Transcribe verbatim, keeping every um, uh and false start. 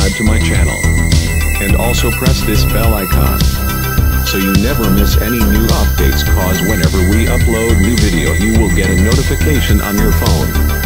subscribe to my channel. And also press this bell icon, so you never miss any new updates, cause whenever we upload new video you will get a notification on your phone.